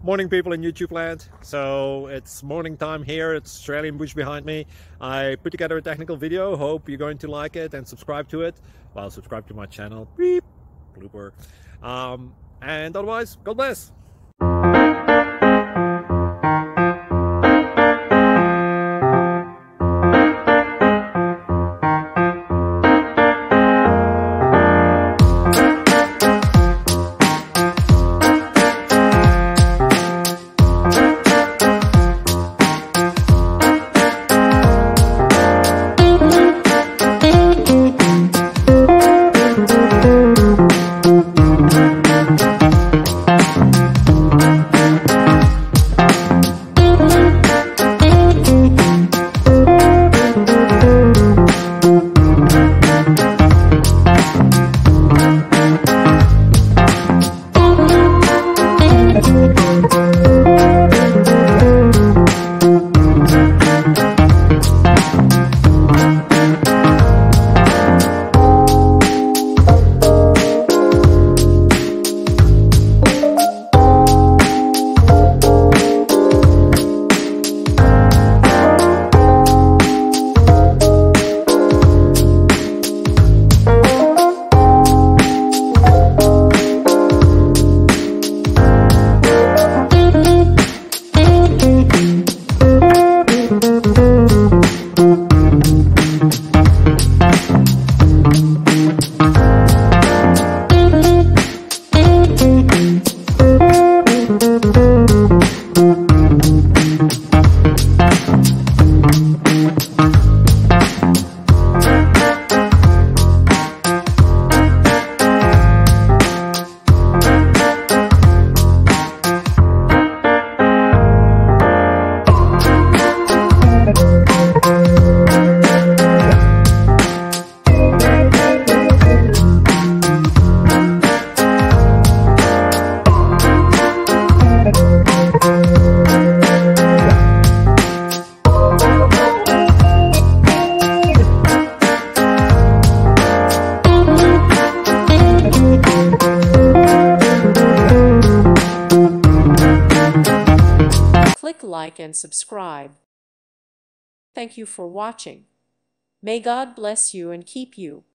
Morning, people in YouTube land. So it's morning time here. It's Australian bush behind me. I put together a technical video. Hope you're going to like it and subscribe to it. Well, subscribe to my channel. Beep. Blooper. And otherwise, God bless. Click like and subscribe. Thank you for watching. May God bless you and keep you.